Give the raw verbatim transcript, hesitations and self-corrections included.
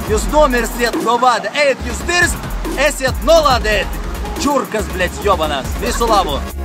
jūs numirsiet nuo vada. Eit jūs dirst, esiet nuladėti. Čiurkas, blėt, jobanas. Visu labu.